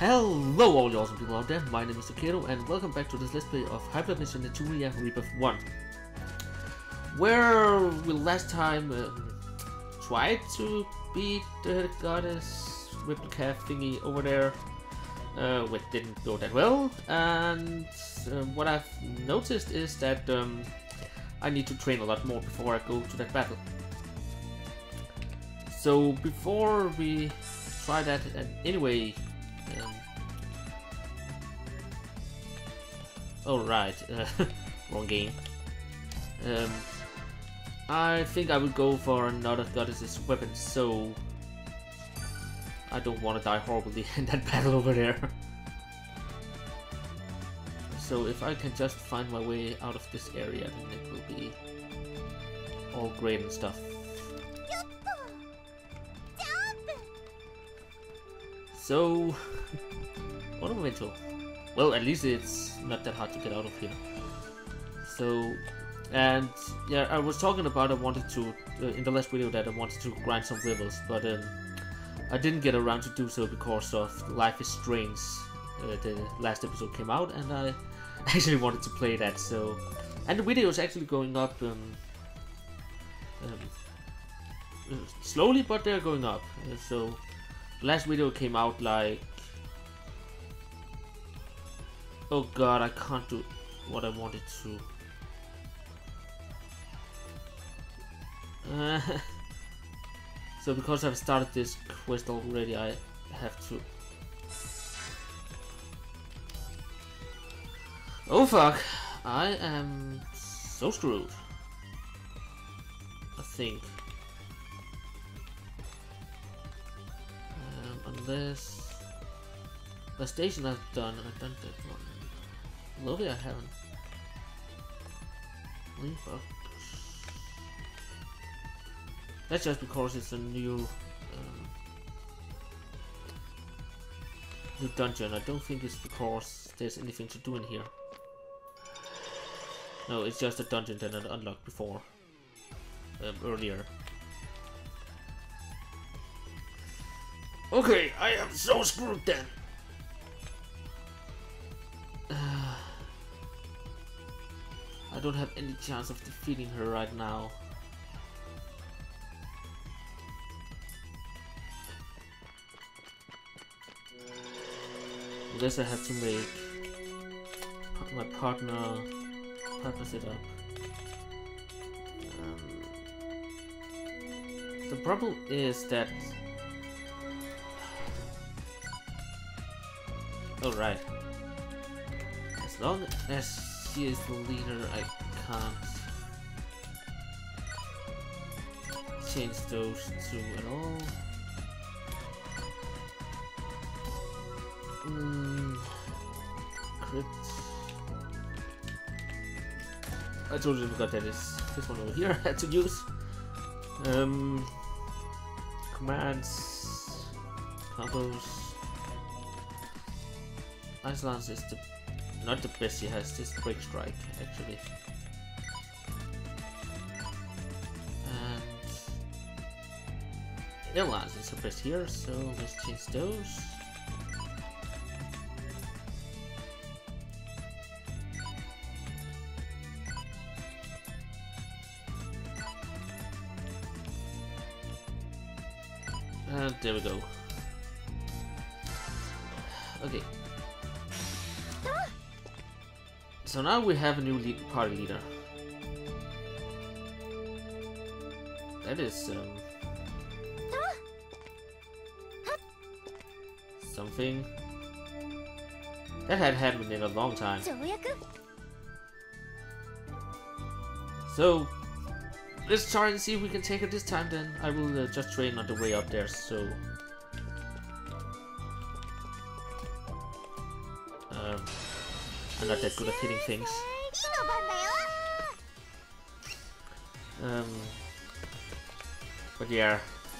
Hello all you awesome people out there, my name is Takedo and welcome back to this Let's Play of Hyper Mission Eturia Rebirth 1. Where we last time tried to beat the goddess replica thingy over there, which didn't go that well, and what I've noticed is that I need to train a lot more before I go to that battle. So before we try that, anyway, alright, wrong game. I think I will go for another goddess's weapon, so I don't want to die horribly in that battle over there. So if I can just find my way out of this area, then it will be all great and stuff. So, what am I to? Well, at least it's not that hard to get out of here. So, and yeah, I was talking about I wanted to, in the last video, that I wanted to grind some levels, but I didn't get around to do so because of Life is Strange. The last episode came out and I actually wanted to play that, so... And the video is actually going up slowly, but they're going up. So, the last video came out like... Oh god, I can't do what I wanted to. So because I've started this quest already, I have to... Oh fuck! I am so screwed. I think. Unless... The station I've done that one. Lovely, I haven't. Leave up. That's just because it's a new dungeon. I don't think it's because there's anything to do in here. No, it's just a dungeon that I unlocked before, earlier. Okay, I am so screwed then. I don't have any chance of defeating her right now. Unless I have to make my partner it up. The problem is that... Alright. As long as she is the leader, I can't change those two at all. Crypt. I totally forgot that is this one over here I had to use. Commands, combos. Ice Lance is not the best he has, this Break Strike actually. And Air Lance is the best here, so let's change those. And there we go. Okay. So now we have a new party leader. That is something that had happened in a long time. So let's try and see if we can take it this time. Then I will just train on the way up there. So I'm not that good at hitting things. But yeah.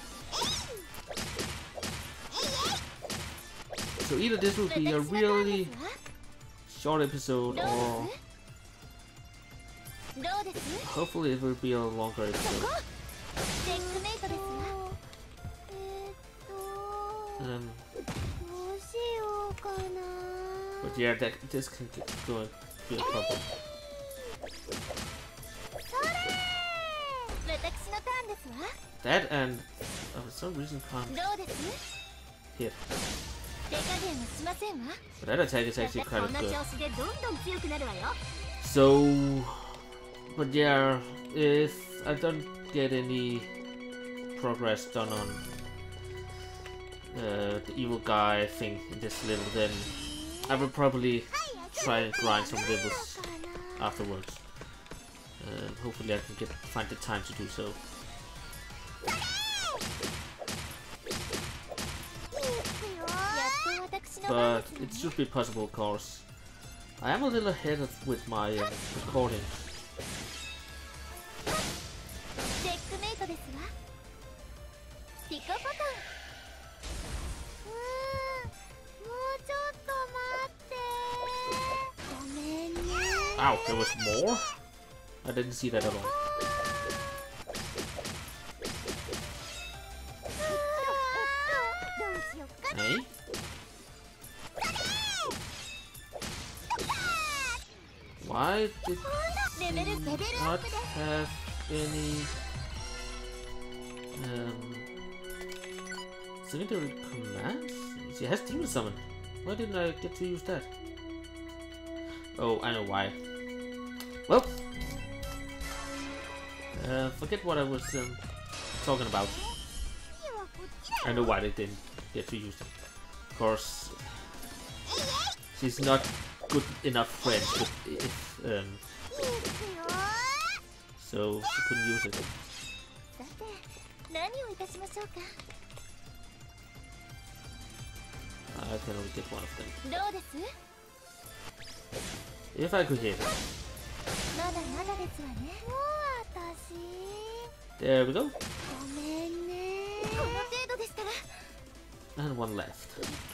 So either this will be a really short episode, or hopefully it will be a longer episode. But yeah, this can go and be a problem. That and for some reason can't hit. But that attack is actually kind of good. So, but yeah, if I don't get any progress done on the evil guy thing in this level, then I will probably try and grind some levels afterwards. Hopefully I can find the time to do so. But it should be possible, of course. I am a little ahead with my recording. Ow, there was more? I didn't see that at all. Hey? Why did he not have any secondary commands? She has demon summon. Why didn't I get to use that? Oh, I know why. Well, forget what I was talking about. I know why they didn't get to use it. Of course, she's not good enough friends with so she couldn't use it. I can only get one of them. If I could hit. There we go. And one left.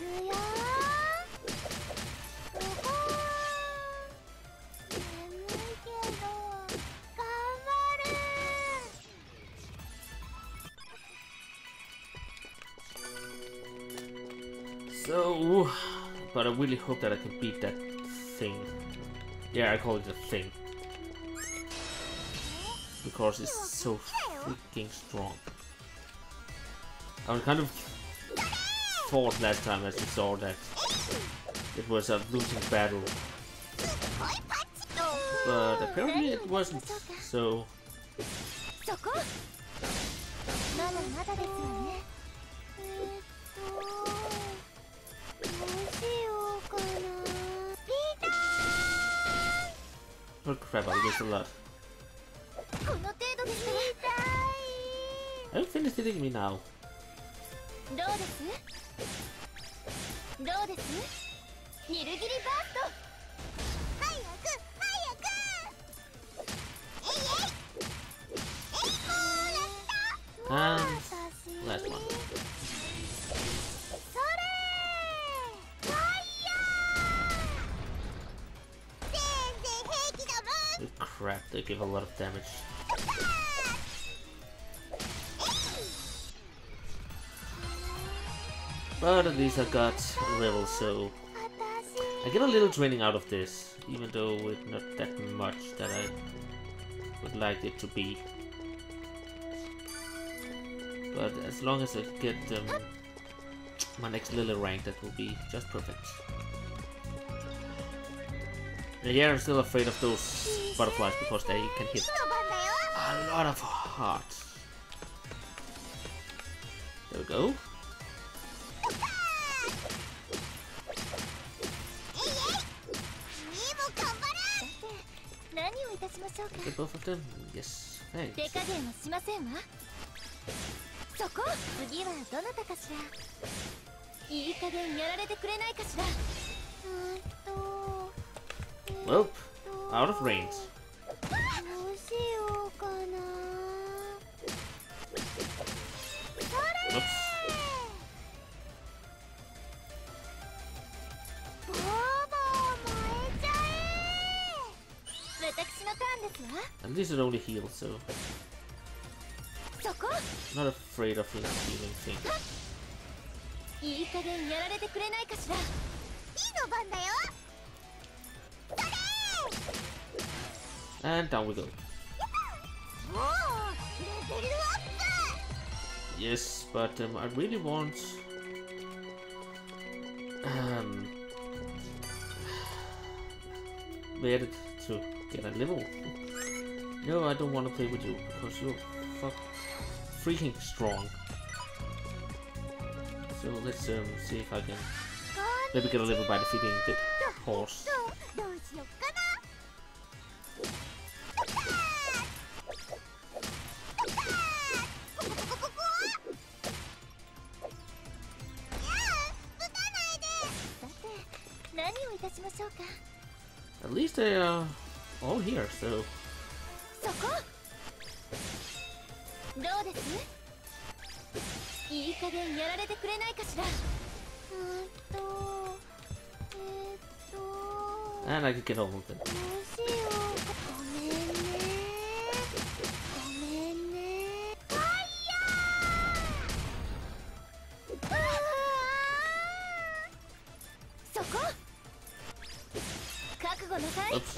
So, but I really hope that I can beat that thing. Yeah, I call it a thing. Because it's so freaking strong. I was kind of thought last time as we saw that it was a losing battle. But apparently it wasn't, so... Oh crap, I used a lot. Are you finished hitting me now? And last one. Oh crap, they give a lot of damage. But at least I got a level, so I get a little training out of this, even though it's not that much that I would like it to be. But as long as I get my next little rank, that will be just perfect. And yeah, I'm still afraid of those butterflies because they can hit a lot of hearts. There we go. Get both of them? Yes, thanks. Well, out of range. Oops. At least it only heals, so not afraid of the healing thing. And down we go. Yes, but I really want Merit to get a level. No, I don't want to play with you because you're freaking strong. So let's see if I can maybe get a level by defeating the horse. At least they are all here, so. And I could get all of them. Oops.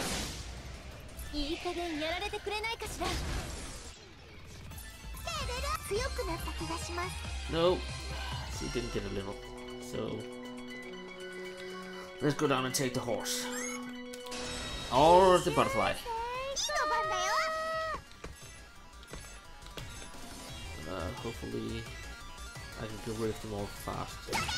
No, she didn't get a level. So let's go down and take the horse. Or the butterfly. Hopefully I can get rid of them all fast.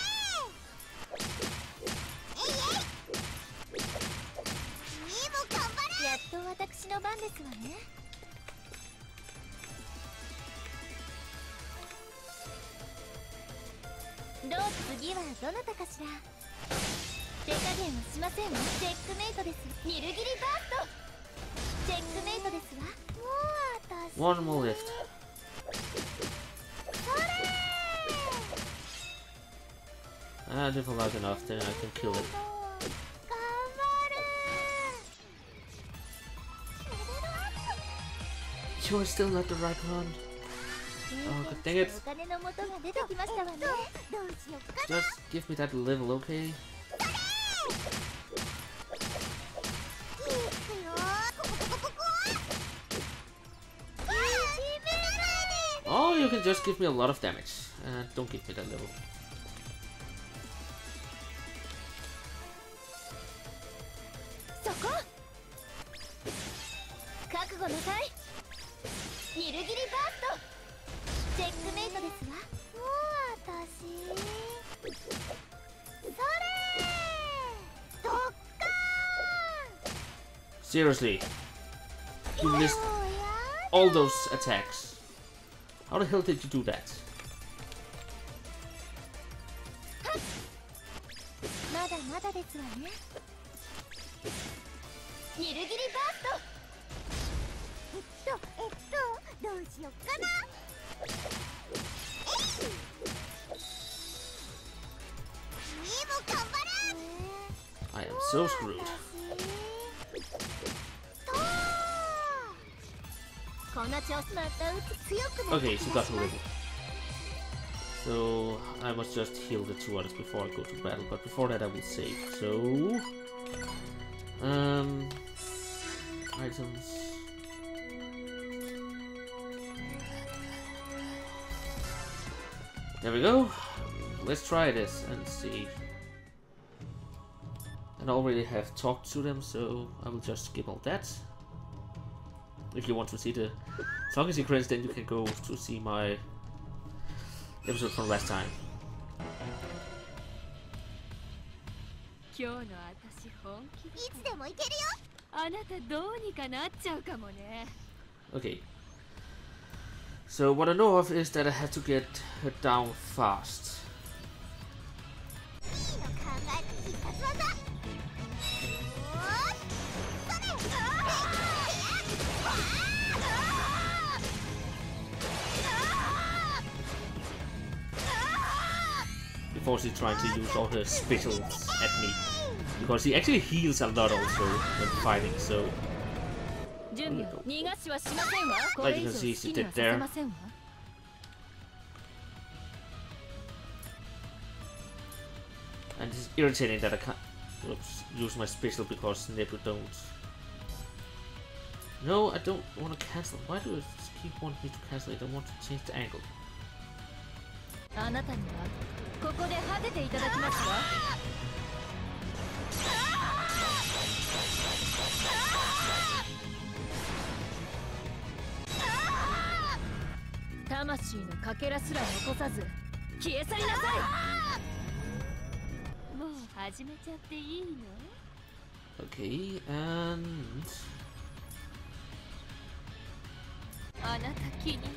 One more lift. And if I like enough, then I can kill it. You are still not the right one. Oh, god dang it. Just give me that level, okay? Oh, you can just give me a lot of damage. And don't give me that level. Seriously, you missed all those attacks. How the hell did you do that? I am so screwed. Okay, she got her level. So I must just heal the two others before I go to battle, but before that I will save. So items. There we go. Let's try this and see. And I already have talked to them, so I will just skip all that. If you want to see the talking secrets, then you can go to see my episode from last time. Okay. So what I know of is that I have to get her down fast. Before she's trying to use all her specials at me. Because she actually heals a lot also when fighting, so... Like you can see, she did there. And it's irritating that I can't... Oops, use my special because Nebu don't. No, I don't want to cancel. Why do you keep wanting me to cancel it? I want to change the angle. あなたにはここで果てていただきますわ。魂のかけらすら残さず消え去りなさい。もう始めちゃっていいの？ Okay, and あなた気に入った。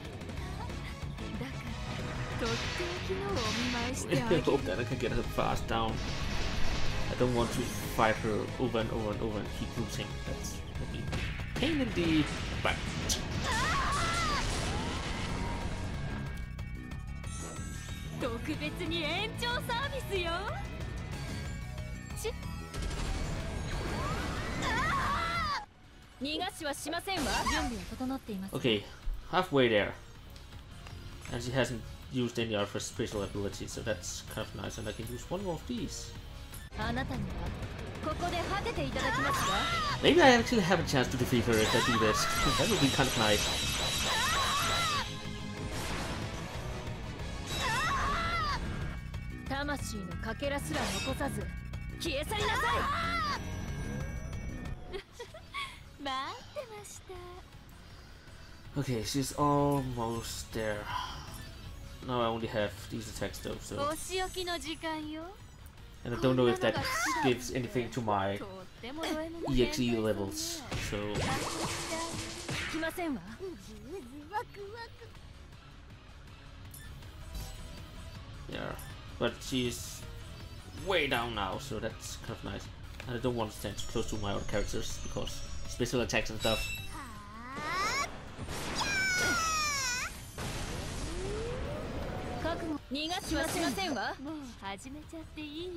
だからとっておきのお見舞いしてあげる。 I hope that I can get her fast down. I don't want to fight her over and over and over and keep losing. That's gonna be a pain in the butt. 特別に延長サービスよ。逃がしはしませんわ。準備は整っています。 Okay, halfway there. And she hasn't used any of her special abilities, so that's kind of nice. And I can use one more of these. あなたにはここで果てていただきますわ。 Maybe I actually have a chance to defeat her if I do this. That would be kind of nice. 魂のかけらすら残さず消え去りなさい。待ってました。 Okay, she's almost there. Now I only have these attacks though, so... お仕置きの時間よ。 And I don't know if that gives anything to my EXE levels, so... 来ませんわ。 Yeah, but she's way down now, so that's kind of nice. And I don't want to stand too close to my other characters because special attacks and stuff. 逃がしはしませんわ。もう始めちゃっていい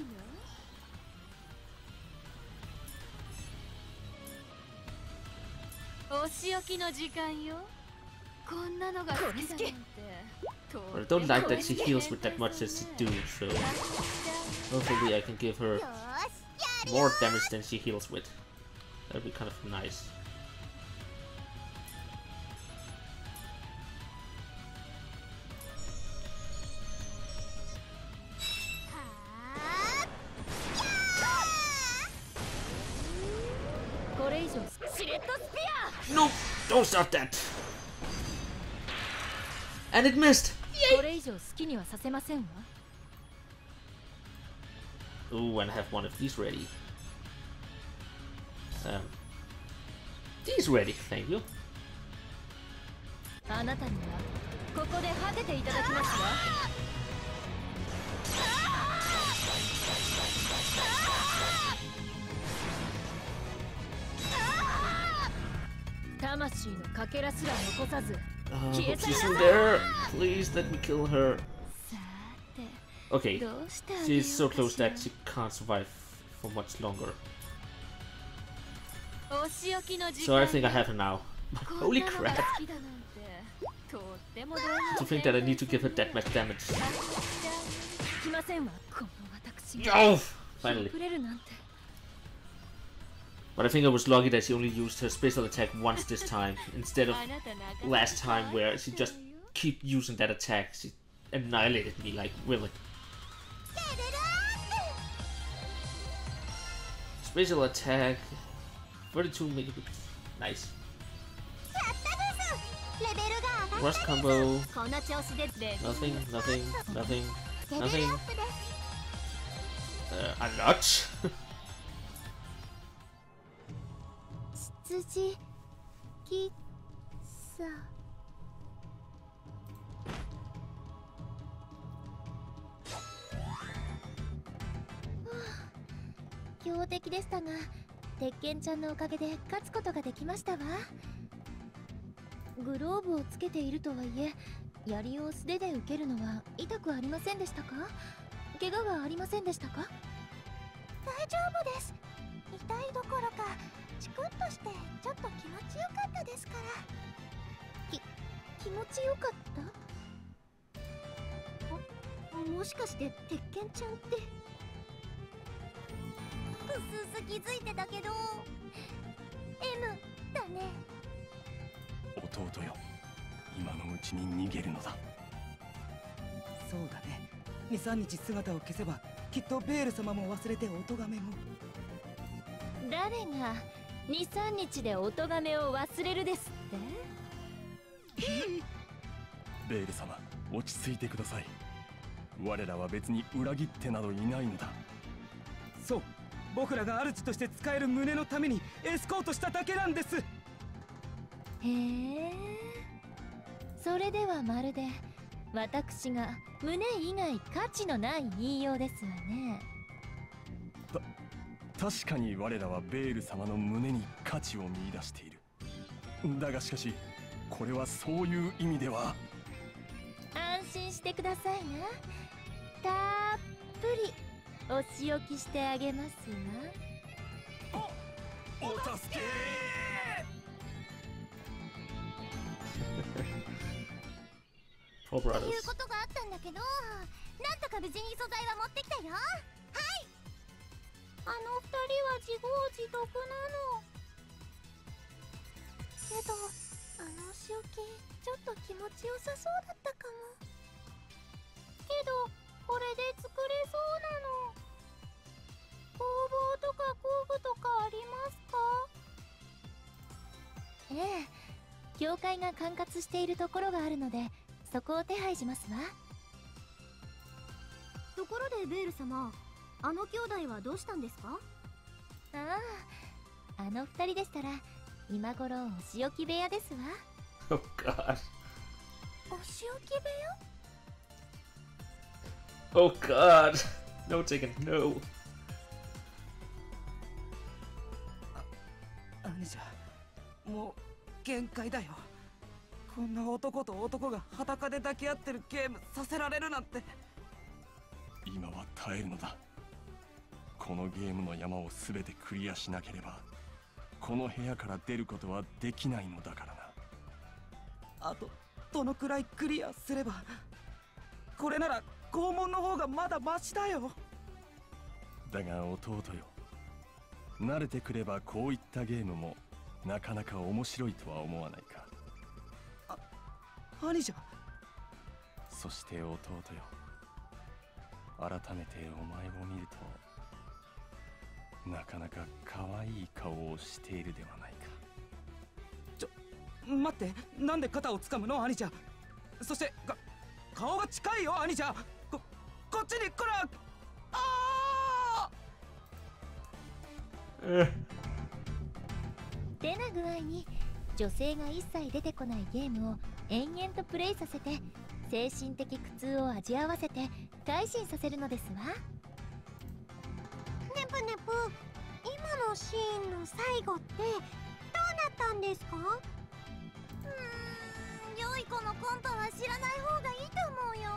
の？お仕置きの時間よ。こんなのが好きだなんて。 But I don't like that she heals with that much as she do, so hopefully I can give her more damage than she heals with. That'd be kind of nice. Nope! Don't start that! And it missed! Yay! Ooh, and I have one of these ready. These ready, thank you. あなたにはここで果てていただきますわ。魂のかけらすら残さず。 Hope she's in there. Please let me kill her. Okay, she's so close that she can't survive for much longer. So I think I have her now. Holy crap! To think that I need to give her that much damage. Oh, finally. But I think I was lucky that she only used her special attack once this time, instead of last time where she just keep using that attack. She annihilated me, like, really. Special attack, 32 megabits, nice. Rush combo, nothing, nothing, nothing, nothing. A lot? 羊きさ強敵でしたが、鉄拳ちゃんのおかげで勝つことができましたわ。グローブをつけているとはいえ、槍を素手で受けるのは痛くありませんでしたか？怪我はありませんでしたか？大丈夫です。痛いどころかチクッとしてちょっと気持ちよかったですから。気持ちよかった？もしかして鉄拳ちゃんって。 すうす気づいてたけど M だね。 弟よ、今のうちに逃げるのだ。 そうだね。2、3日姿を消せばきっとベール様も忘れてお咎めも。 誰が2、3日でお咎めを忘れるですって。 ベール様、落ち着いてください。我らは別に裏切ってなどいないのだ。 そう、僕らが主として使える胸のためにエスコートしただけなんです。 へえ、それではまるで私が胸以外価値のない言いようですわね。 確かに我らはベール様の胸に価値を見出している。だがしかし、これはそういう意味では。 安心してくださいな。たっぷりお仕置きしてあげますわ。 お助け Four と brothers. いうことがあったんだけど、なんとか無事に素材は持ってきたよ。はい。あの二人は自業自得なの。けどあのお仕置きちょっと気持ちよさそうだったかも。けどこれで作れそうなの。工房とか工具とかありますか？ええ、教会が管轄しているところがあるので、そこを手配しますわ。ところでベール様、あの兄弟はどうしたんですか？ああ、あの二人でしたら今頃お仕置き部屋ですわ。 Oh god. お仕置き部屋？ Oh god. No, Chicken, no. 兄者、もう限界だよ。こんな男と男が裸で抱き合ってるゲームさせられるなんて。 今は耐えるのだ。このゲームの山を全てクリアしなければ、この部屋から出ることはできないのだからな。 あとどのくらいクリアすれば。これなら拷問の方がまだマシだよ。 だが弟よ、慣れてくればこういったゲームもなかなか面白いとは思わないか。 兄者、 そして弟よ、改めてお前を見るとなかなか可愛い顔をしているではないか。 待って、なんで肩を掴むの兄者。そして顔が近いよ兄者。こっちに来ら。あ Uh, てな具合に女性が一切出てこないゲームを延々とプレイさせて、精神的苦痛を味わわせて改心させるのですわ。ねぷねぷ、今のシーンの最後ってどうなったんですか？良い子のコンパは知らない方がいいと思うよ。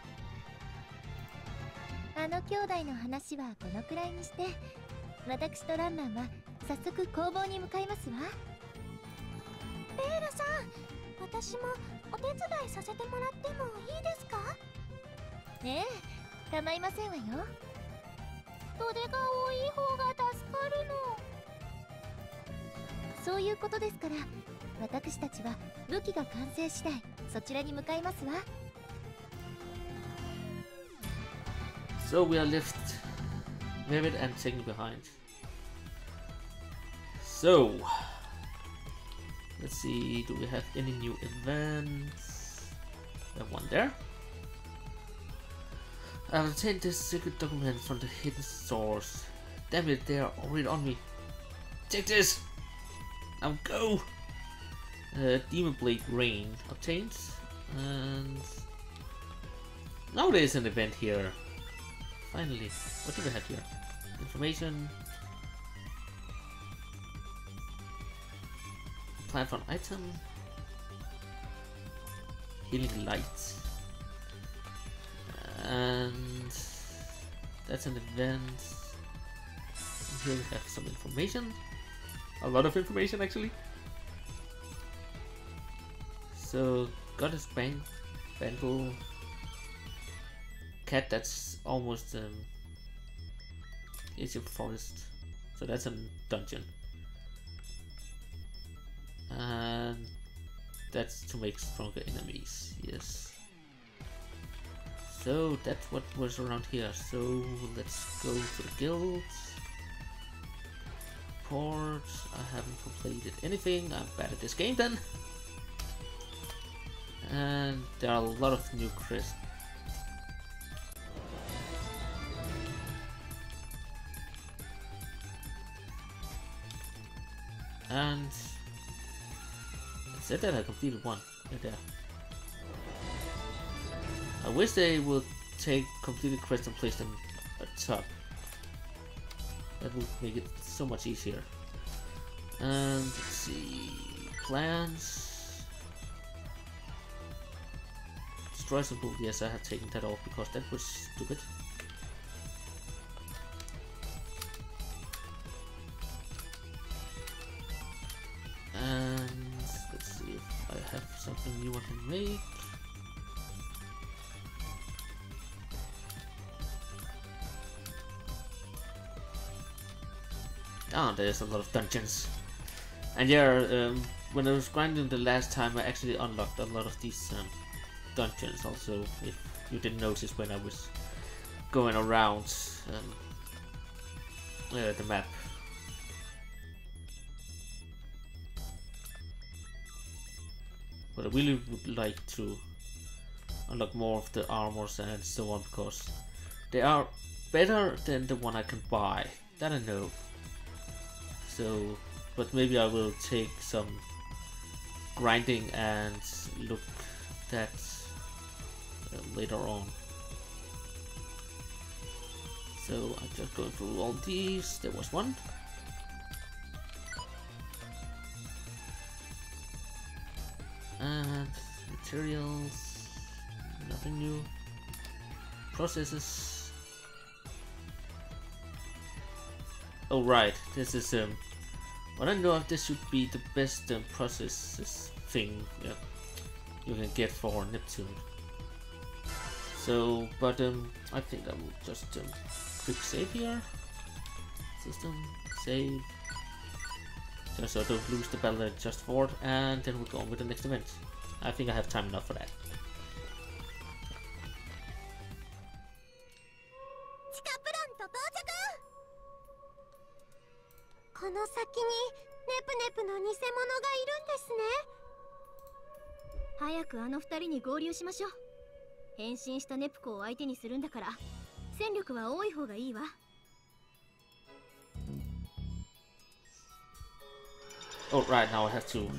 あの兄弟の話はこのくらいにして、私とランランは早速工房に向かいますわ。ベールさん、私もお手伝いさせてもらってもいいですか？ええ、構いませんわよ。袖が多い方が助かるの。そういうことですから、私たちは武器が完成次第そちらに向かいますわ。 so we are left Vivid and Chicken behind. So let's see, do we have any new events? We have one there. I've obtained this secret document from the hidden source. Damn it, they are already on me. Take this! Now go! Demon Blade Rain obtained. And now there is an event here. Finally, what do we have here? Information. Plan for an item. Healing Light. And that's an event. And here we have some information. A lot of information actually. So Goddess Bangle Cat, that's almost Edge of Forest. So that's a dungeon. And that's to make stronger enemies, yes. So that's what was around here. So let's go to the guild. Port. I haven't completed anything. I'm bad at this game then. And there are a lot of new crisps. And it said that I completed one right there. I wish they would take completed quests and place them at top. That would make it so much easier. And let's see, plans. Destroy some bull. Yes, I had taken that off because that was stupid. And let's see if I have something new I can make. Ah, there's a lot of dungeons. And yeah, when I was grinding the last time, I actually unlocked a lot of these dungeons also, if you didn't notice when I was going around the map. But I really would like to unlock more of the armors and so on, because they are better than the one I can buy, that I know. So, but maybe I will take some grinding and look that later on. So I'm just going through all these. There was one. And materials, nothing new. Processes. Oh right, this is I don't know if this should be the best processes thing you can get for Neptune. So, but I think I will just quick save here. System save. Just so I don't lose the battle I just fought, and then we'll go on with the next event. I think I have time enough for that. この先にネプネプの偽物がいるんですね。早くあの二人に合流しましょう。変身したネプコを相手にするんだから戦力は多い方がいいわ。 Oh, right, now I have to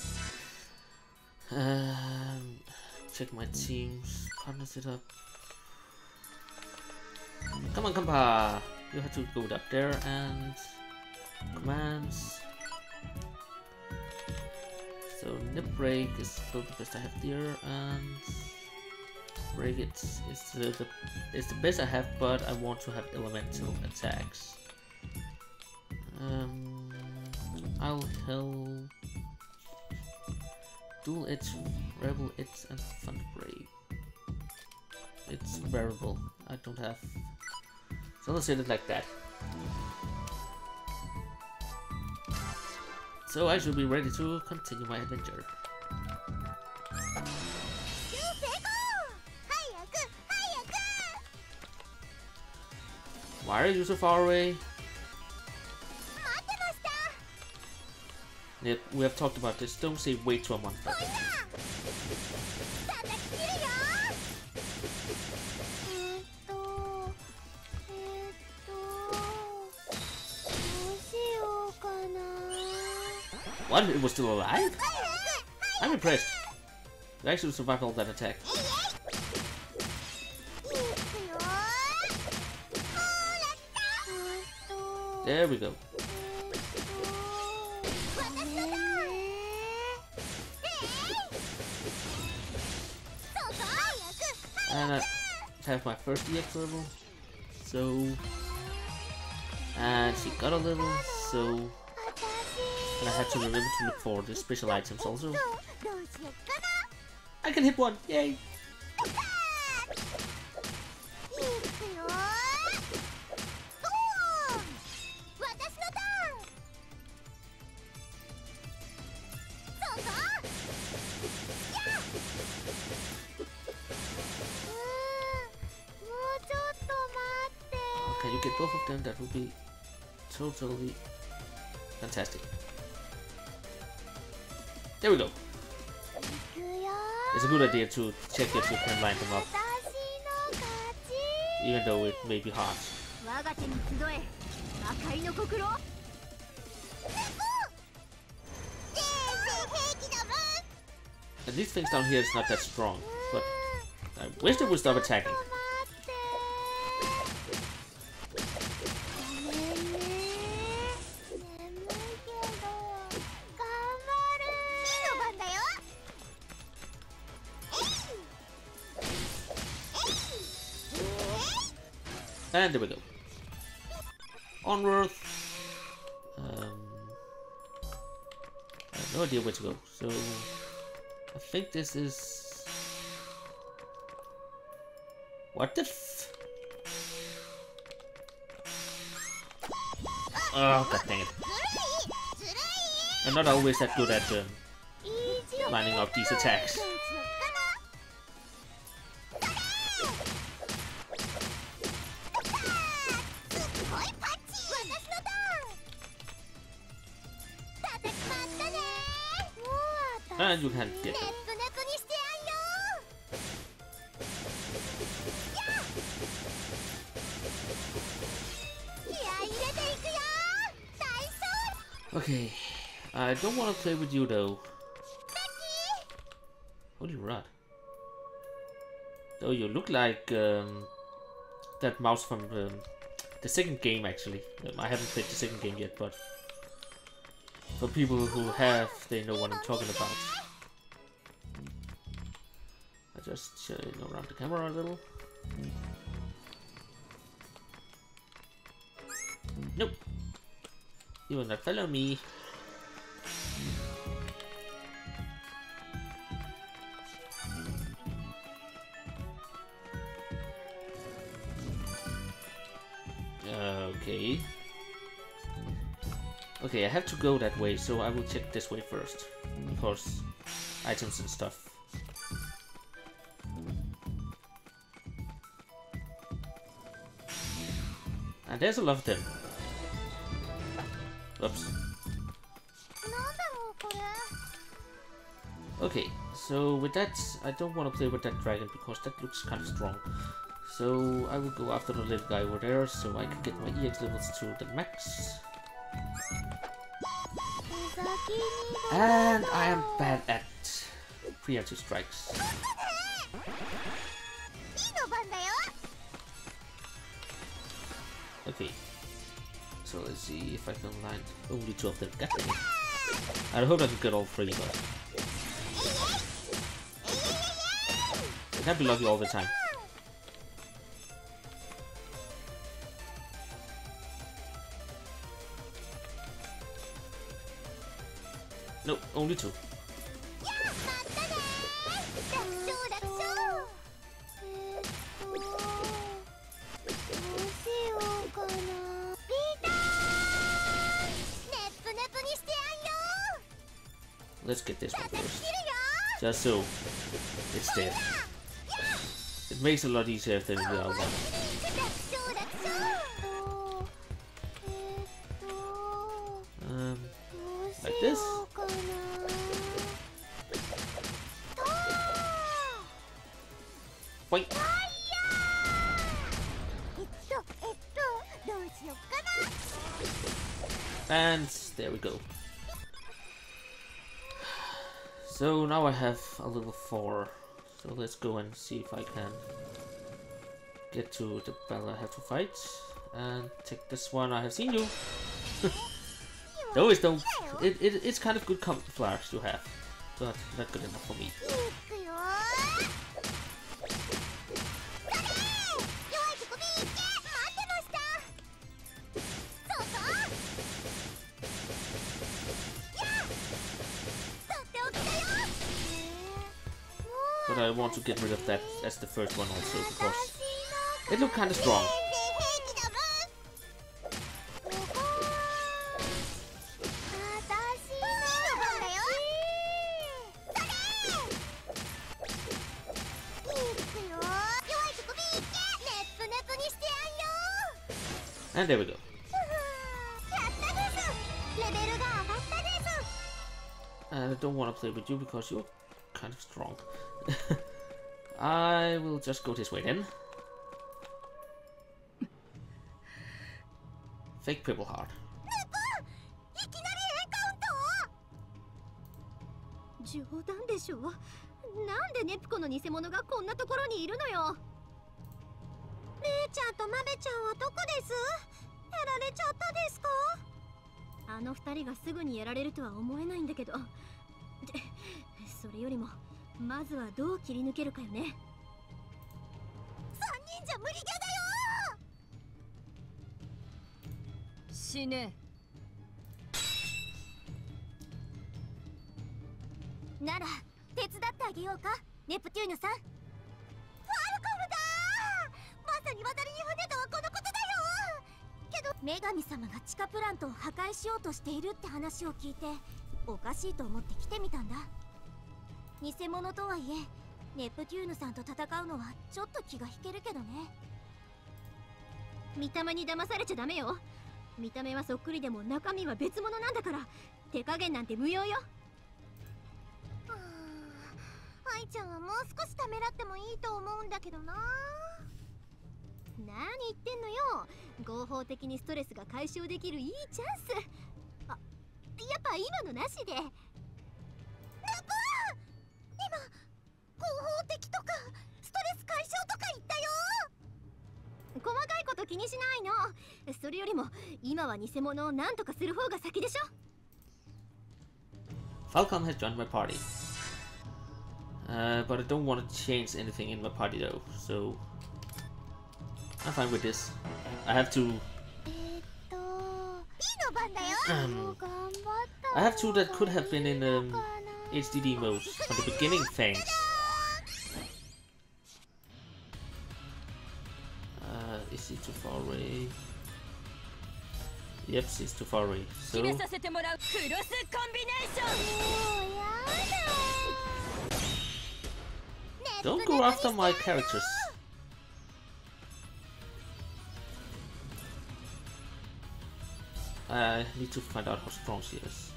check my teams, partners it up. Come on, Kampa! You have to go up there and commands. So nip break is still the best I have there, and break it is the best I have, but I want to have elemental attacks. I'll help dual edge, rebel edge, and thunder break. It's variable. I don't have. So let's set it like that. So I should be ready to continue my adventure. Why are you so far away? Yeah, we have talked about this. Don't say wait to a monster. What? It was still alive? I'm impressed. You actually survived all that attack. There we go. And I have my first EX level. So... And she got a level, so... And I had to remember to look for the special items also. I can hit one! Yay! you get both of them, that would be totally fantastic. There we go. 行くよ It's a good idea to check if you can line them up, 私の勝ち even though it may be hard. 我が手に集え魔界の心全然平気だもん And these things down here is not that strong, but I wish they would stop attacking. ごめんね眠いけど頑張るいいの番だよ And there we go. Onward. I have no idea where to go, so I think this is. What the f? Oh, god dang it. I'm not always that good at lining up these attacks. And you can't get them. Okay, I don't want to play with you though. Holy rod. Oh, you look like that mouse from the second game actually. I haven't played the second game yet, but for people who have, they know what I'm talking about. I just go around the camera a little. Nope. You will not follow me. Okay. Okay, I have to go that way, so I will check this way first. Because items and stuff. And there's a lot of them. Oops. Okay, so with that, I don't want to play with that dragon because that looks kind of strong. So I will go after the little guy over there so I can get my EX levels to the max. And I am bad at preemptive strikes. Okay, so let's see if I can land only 2 of them. God dang it. I hope I can get all 3, but I can't be lucky all the time. Nope, only 2. Let's get this one first. Just so it's dead. It makes it a lot easier if they're without one. Like this. Wait. And there we go. So now I have a level 4. So let's go and see if I can get to the battle I have to fight. And take this one. I have seen you. Those don't. It's kind of good camouflage to have, but not good enough for me. But I want to get rid of that as the first one also because it looked kind of strong. And there we go. やったです。レベルが上がったです。 I don't want to play with you because you're kind of strong. I will just go this way then. Fake purple heart. いきなりエンカウント？冗談でしょ。なんでネプコの偽物がこんなところにいるのよ。姉ちゃんとマベちゃんはどこです？やられちゃったですか？あの二人がすぐにやられるとは思えないんだけど。それよりもまずはどう切り抜けるかよね。3人じゃ無理ゲーだよ。死ね。なら手伝ってあげようか、ネプテューヌさん。ファルコムだー。まさに渡りに船とはこのことだよ。けど女神様が地下プラントを破壊しようとしているって話を聞いておかしいと思って来てみたんだ。偽物とはいえネプテューヌさんと戦うのはちょっと気が引けるけどね。見た目に騙されちゃダメよ。見た目はそっくりでも中身は別物なんだから、手加減なんて無用よ。愛ちゃんはもう少しためらってもいいと思うんだけどな。何言ってんのよ。合法的にストレスが解消できるいいチャンス。あ、やっぱ今のなしで。ネプー、今合法的とかストレス解消とか言ったよ。細かいこと気にしないの。それよりも今は偽物を何とかする方が先でしょ。 Falcon has joined my party. But I don't want to change anything in my party though, so I'm fine with this. I have to. I have two that could have been in HDD mode from the beginning. Thanks. Is she too far away? Yep, she's too far away. So. Don't go after my characters. I need to find out how strong she is.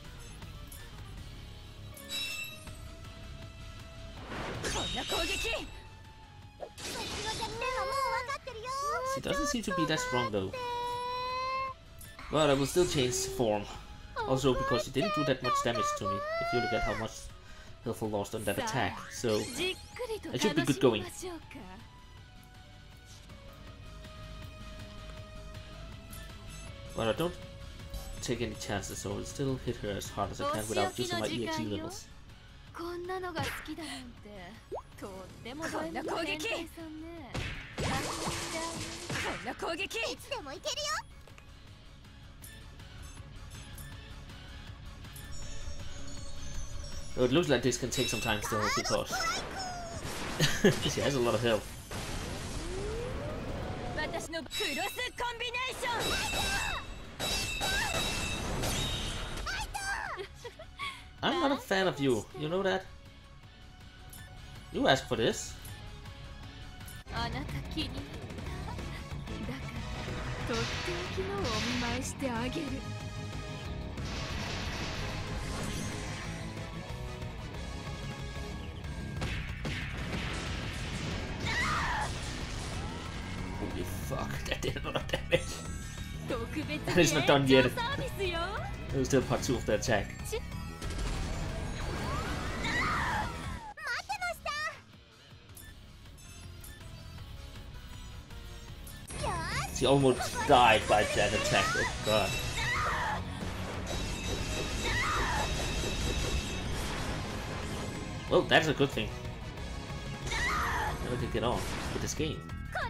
She doesn't seem to be that strong though. But I will still change form. Also because she didn't do that much damage to me, if you look at how much health I lost on that attack. So it should be good going. But I don't take any chances, so I'll still hit her as hard as I can without using my EXE levels. こんなのが好きだなんてとってもこんな攻撃こんな攻撃いつでもいけるよ。 So it looks like this can take some time still because she has a lot of health. I'm not a fan of you, you know that? You asked for this. あなた気に入っただからとっておきのお見舞いしてあげる。 Holy fuck, that did a lot of damage. And it's not done yet. It was still part 2 of the attack. She almost died by that attack, oh god. Well, that's a good thing. Now we can get on with this game.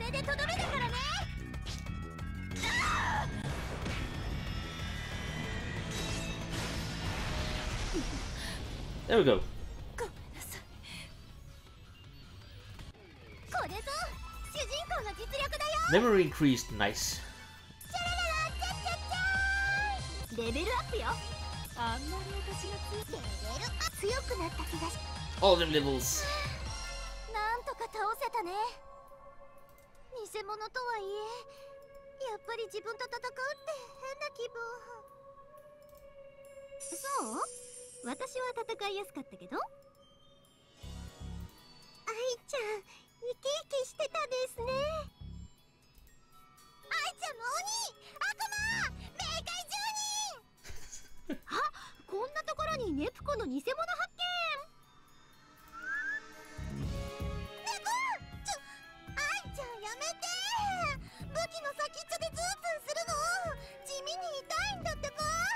There we go. Memory increased, nice. All them levels. なんとか倒せたね。偽物とはいえやっぱり自分と戦うって変な気分。そう？私は戦いやすかったけど。愛ちゃん、生き生きしてたですね。愛ちゃんも鬼、悪魔、冥界住人。あ、こんなところにネプコの偽物発見。愛ちゃんやめて。武器の先っちょでズーツンするの地味に痛いんだってば。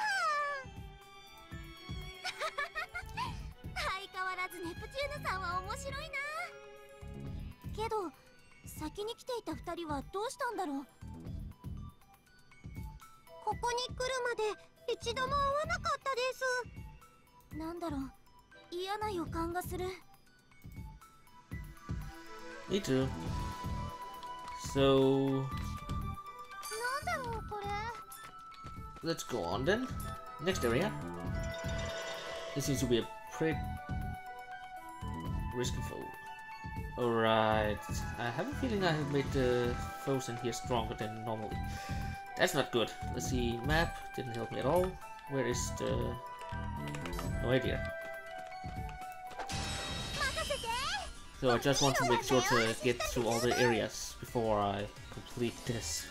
相変わらずネプチューヌさんは面白いな。けど先に来ていた2人はどうしたんだろう。ここに来るまで一度も会わなかったです。なんだろう、嫌な予感がする。 Me too. So なんだろうこれ。 let's go on then. Next area. This seems to be a pretty risky foe. Alright. I have a feeling I have made the foes in here stronger than normally. That's not good. Let's see. Map didn't help me at all. Where is the... No idea. So I just want to make sure to get through all the areas before I complete this.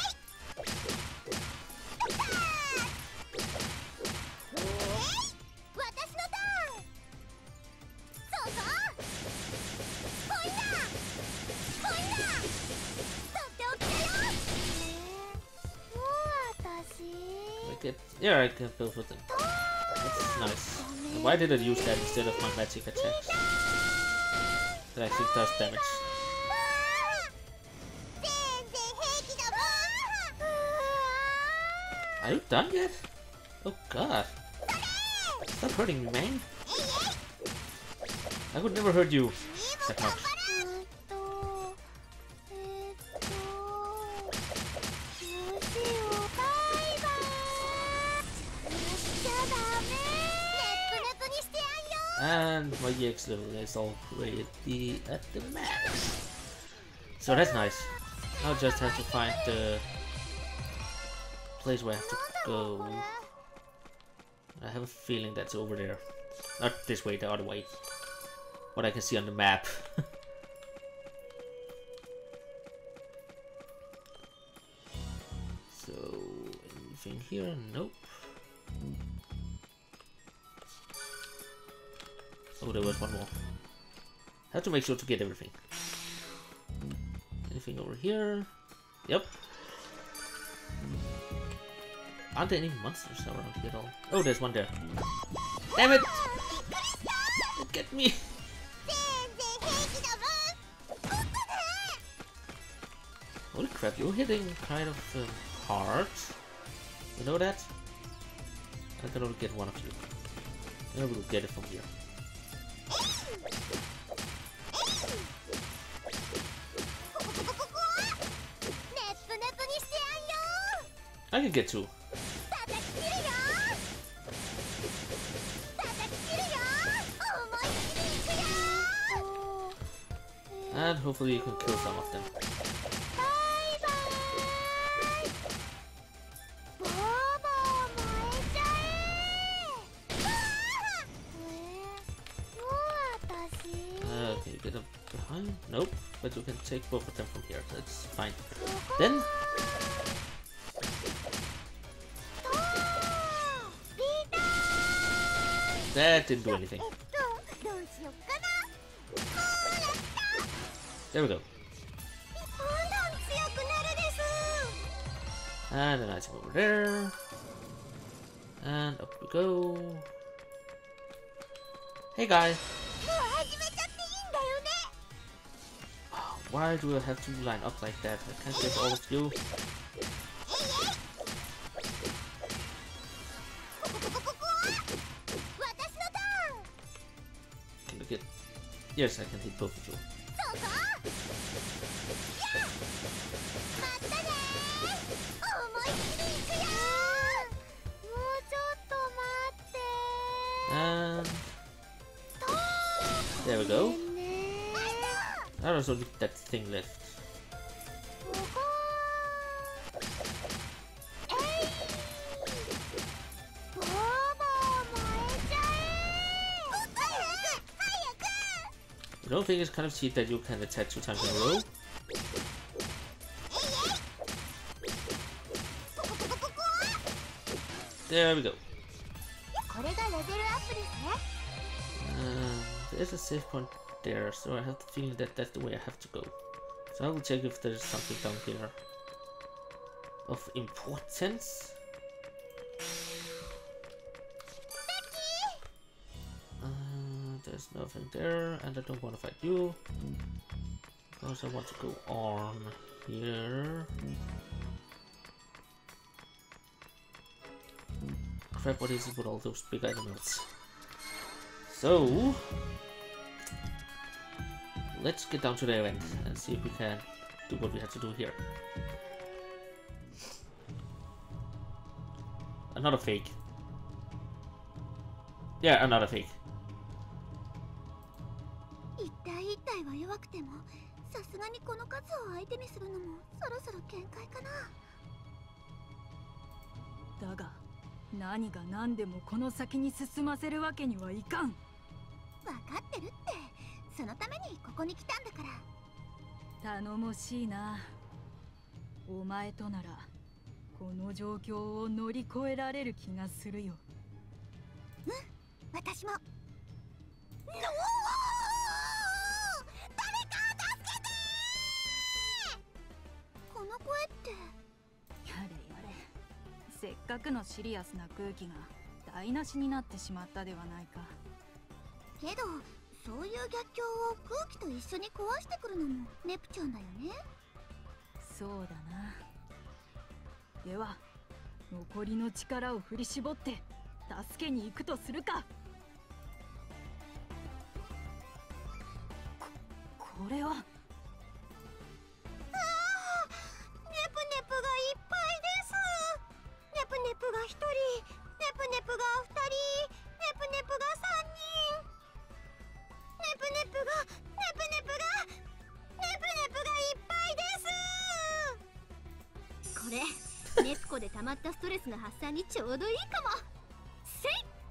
Yeah, I can build with them. That's nice. And why did I use that instead of my magic attacks? That actually does damage. Are you done yet? Oh god. Stop hurting me, man. I could never hurt you that much. And my EX level is already at the max. So that's nice. I'll just have to find the place where I have to go. I have a feeling that's over there. Not this way, the other way. What I can see on the map. So, anything here? Nope. Oh, there was one more. Have to make sure to get everything. Anything over here? Yep. Aren't there any monsters around here at all? Oh, there's one there. Damn it! Get me! Holy crap, you're hitting kind of hard. You know that? I can only get one of you. And we'll get it from here. I can get two. And hopefully you can kill some of them. Can you get up behind? Nope, but you can take both of them from here, that's fine. Then... That didn't do anything. There we go. And an item over there. And up we go. Hey guys. Why do I have to line up like that? I can't get all of you. Can I get... Yes, I can hit both of you. And... There we go. I also need that thing left. I don't think it's kind of cheap that you can attack 2 times in a row. There we go. There's a save point there, so I have the feeling that that's the way I have to go. So I will check if there's something down here of importance. There's nothing there, and I don't want to fight you because I want to go on here. Crap, what is it with all those big animals? So let's get down to the event and see if we can do what we have to do here. Another fake. Yeah, another fake. 一体一体は弱くても、さすがにこの数を相手にするのもそろそろ限界かな。 だが、何が何でもこの先に進ませるわけにはいかん。 分かってるって、そのためにここに来たんだから。 頼もしいな。お前とならこの状況を乗り越えられる気がするよ。 うん、私も。この声って。 やれやれ。せっかくのシリアスな空気が台無しになってしまったではないか。 けど、そういう逆境を空気と一緒に壊してくるのもネプチューンだよね。 そうだな。では残りの力を振り絞って助けに行くとするか。これは。 ネプネプがいっぱいです。ネプネプが1人、ネプネプが2人、ネプネプが3人。ネプネプがいっぱいです。これ、ネプコで溜まったストレスの発散にちょうどいいかも。せい。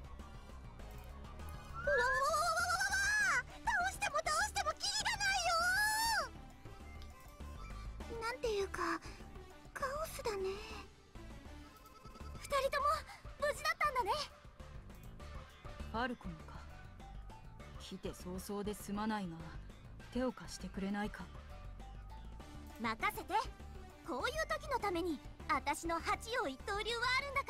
倒してもキリがないよ。なんていうか、カオスだね。2人とも無事だったんだね。 ファルコンか。来て早々で済まないが手を貸してくれないか。 任せて。こういう時のために私の八葉一刀流はあるんだから。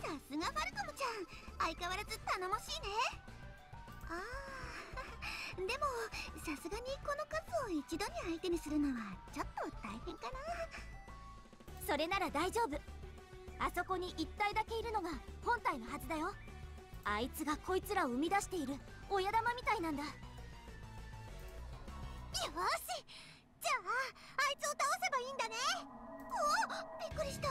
さすがファルコムちゃん、相変わらず頼もしいね。ああ、でもさすがにこの数を一度に相手にするのはちょっと大変かな。それなら大丈夫。あそこに1体だけいるのが本体のはずだよ。あいつがこいつらを生み出している親玉みたいなんだ。よし、じゃああいつを倒せばいいんだね。おお、びっくりした。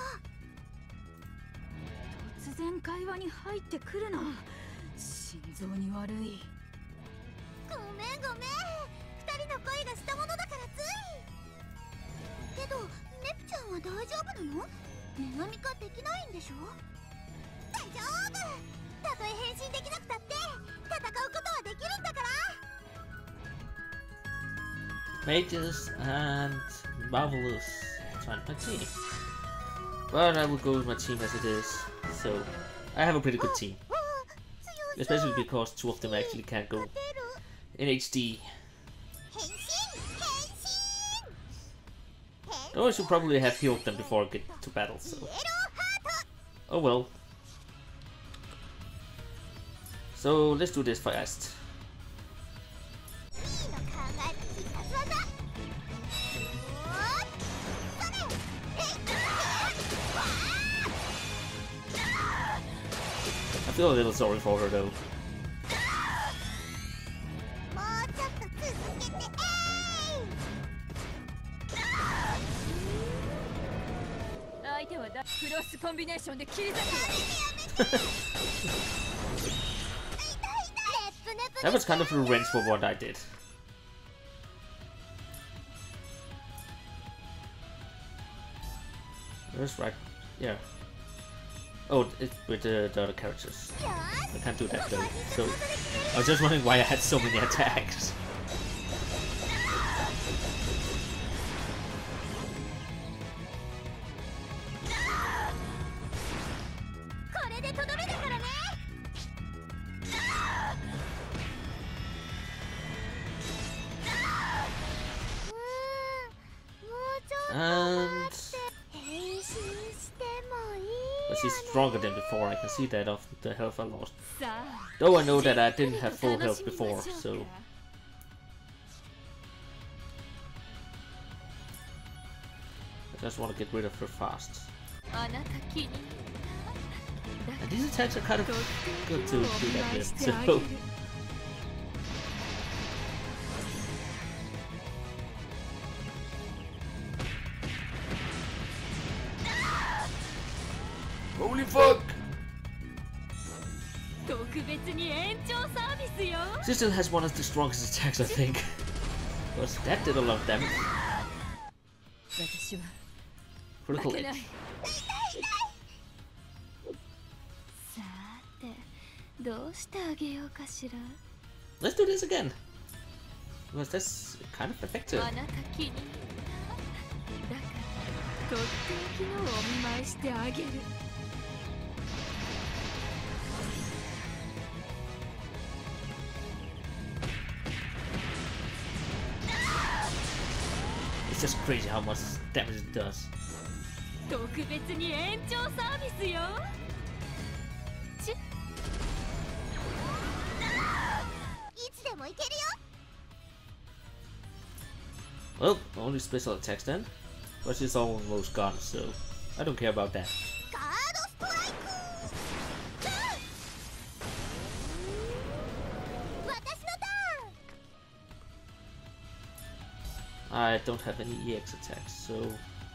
突然会話に入ってくるな。心臓に悪い。 ごめん2人の声がしたものだからつい。けどネプちゃんは大丈夫なの？女神化できないんでしょ？大丈夫。たとえ変身できなくたって戦うことはできるんだから。 Mages and Marvelous. Trying my team. But I will go with my team as it is. So I have a pretty good team. Especially because 2 of them actually can't go in HD. Though I should probably have healed them before I get to battle, so. Oh well. So let's do this fast. I feel a little sorry for her though. That was kind of revenge for what I did. That's right. Yeah. Oh, it's with the other characters. I can't do that though. So I was just wondering why I had so many attacks. これでとどめだからね。もうちょっと And 変身してもいい。 but she's stronger than before. I can see that of the health I lost. さあ Though I know that I didn't have full health before, so I just want to get rid of her fast. あなた気に And these attacks are kind of good to do that with. してあげる So holy fuck! 特別に延長サービスよ She still has one of the strongest attacks, I think. Because that did a lot of damage. 私は Critical 負けない hit. さて、どうしてあげようかしら。 Let's do this again. Because that's kind of effective. あなた気に入っただからとっておきのお見舞いしてあげる It's just crazy how much damage it does. 特別に延長サービスよちいつでもいけるよ。 Well, only special attacks then. But she's almost gone, so I don't care about that. ガードストライク。私のターン。 I don't have any EX attacks, so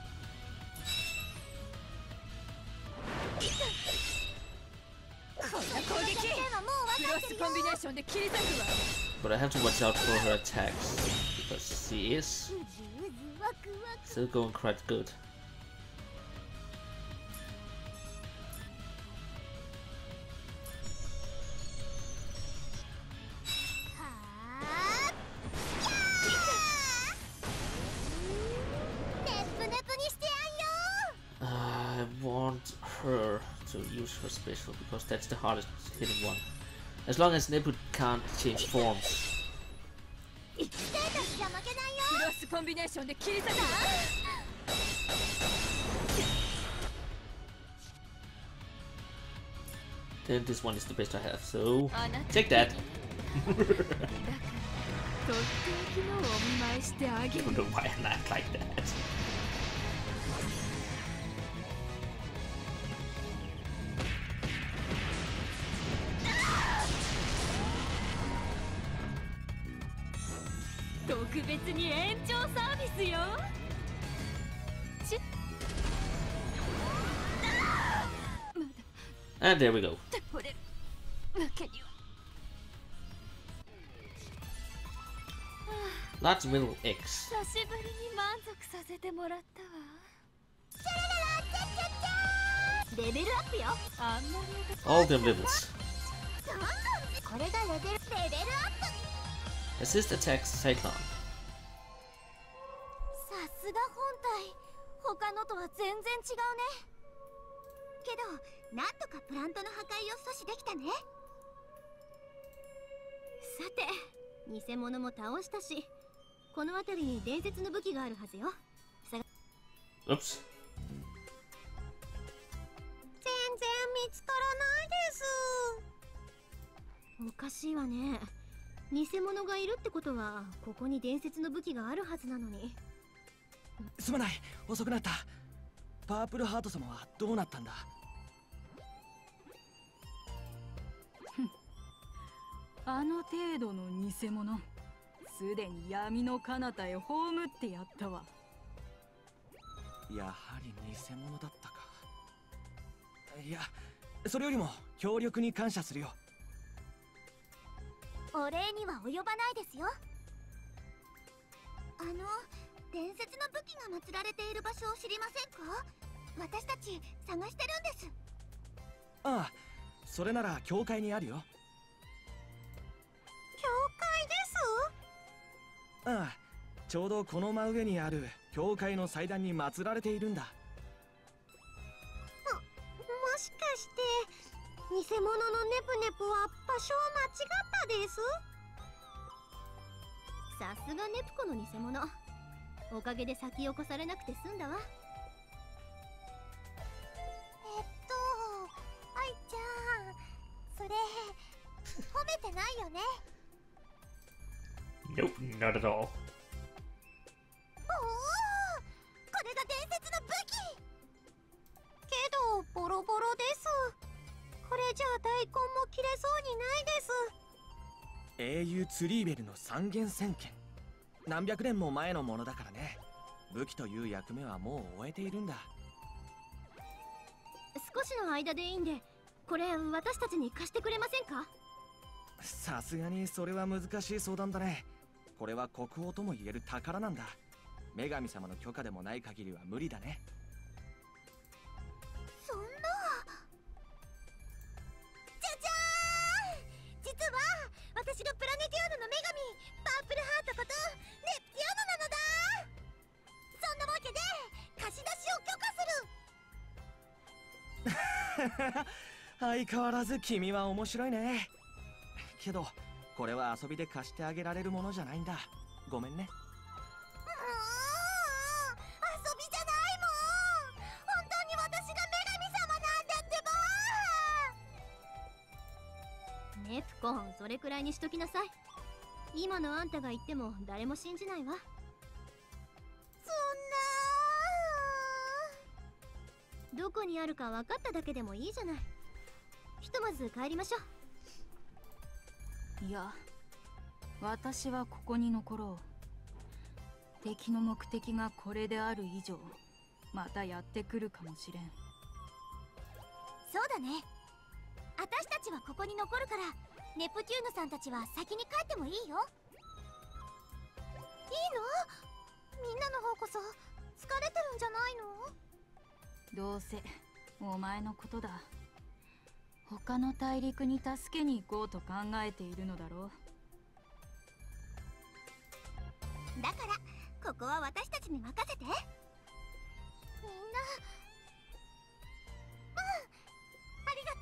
こんな攻撃ではもうクロスコンビネーションで切り裂くわ but I have to watch out for her attacks because she is うずうずワクワク。 still going quite good. はー。ネプネプにしてやんよ。 I want her to use her special because that's the hardest hitting one. As long as Nebu can't change forms. ステータスじゃ負けないよ。 クロスコンビネーションで切り裂くわ Then this one is the best I have, so あなた take that. だからとっておきのお見舞いしてあげ I る don't know why I laughed like that. 特別に延長サービスよち And there we go. これわけには Large middle X. 久しぶりに満足させてもらったわレベルアップよ。 あんまり All them levels. どんどんこれがレベルアップ。 Assist attacks Cyclone. さすが本体。他のとは全然違うね。けどなんとかプラントの破壊を阻止できたね。さて、偽物も倒したし、この辺りに伝説の武器があるはずよ。 Oops. 全然見つからないです。おかしいわね。偽物がいるってことはここに伝説の武器があるはずなのに。 すまない、遅くなった。パープルハート様はどうなったんだ。 あの程度の偽物すでに闇の彼方へ葬ってやったわやはり偽物だったか。いや、それよりも協力に感謝するよ。 お礼には及ばないですよ。伝説の武器が祀られている場所を知りませんか？私たち探してるんです。 ああ、それなら教会にあるよ。 教会です？ ああ、ちょうどこの真上にある教会の祭壇に祀られているんだ。 もしかして偽物のネプネプは場所を間違ったです？さすがネプコの偽物。おかげで先を越されなくて済んだわ。愛ちゃん、それ褒めてないよね。 Nope, not at all. おお、これが伝説の武器。けどボロボロです。これじゃあ大根も切れそうにないです。 英雄ツリーベルの三元戦剣。何百年も前のものだからね。武器という役目はもう終えているんだ。 少しの間でいいんで、これ私たちに貸してくれませんか？ さすがにそれは難しい相談だね。これは国宝とも言える宝なんだ。女神様の許可でもない限りは無理だね。 そんな。じゃじゃーん、実は私がプラネティオーノの女神パープルハートことネプティオーノなのだ。そんなわけで貸し出しを許可する。 相変わらず君は面白いね。けどこれは遊びで貸してあげられるものじゃないんだ。ごめんね。 遊びじゃないもん。本当に私が女神様なんだってば。ネプコン、それくらいにしときなさい。今のあんたが言っても誰も信じないわ。そんな。どこにあるか分かっただけでもいいじゃない。ひとまず帰りましょう。 いや、私はここに残ろう。敵の目的がこれである以上、またやってくるかもしれん。 そうだね。私たちはここに残るから、ネプテューヌさんたちは先に帰ってもいいよ。いいの？みんなの方こそ疲れてるんじゃないの？ どうせお前のことだ。他の大陸に助けに行こうと考えているのだろう。 だからここは私たちに任せて。みんな、ありがと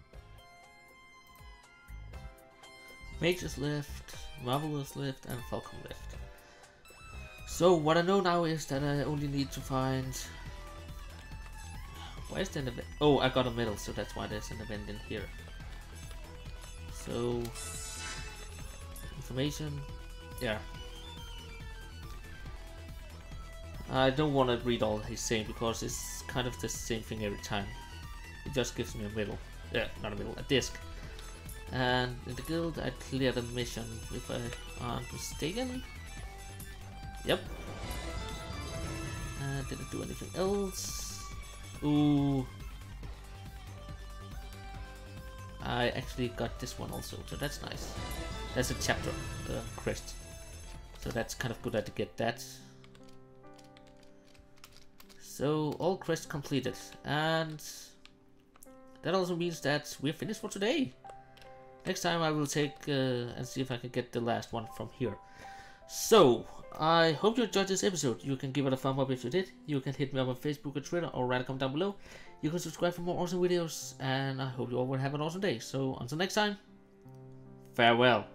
う。 Mages left, Marvelous left, and Falcon left. So what I know now is that I only need to find... Where's the event? Oh, I got a medal, so that's why there's an event in here. So... Information... Yeah. I don't want to read all he's saying because it's kind of the same thing every time. It just gives me a medal. Yeah, not a medal, a disc. And in the guild I cleared a mission, if I aren't mistaken. Yep. Didn't do anything else. Ooh. I actually got this one also, so that's nice. That's a chapter crest. So that's kind of good to get that. So all quests completed, and that also means that we're finished for today. Next time I will take and see if I can get the last one from here. So, I hope you enjoyed this episode. You can give it a thumb up if you did. You can hit me up on Facebook or Twitter or write a comment down below. You can subscribe for more awesome videos, and I hope you all will have an awesome day. So, until next time, farewell.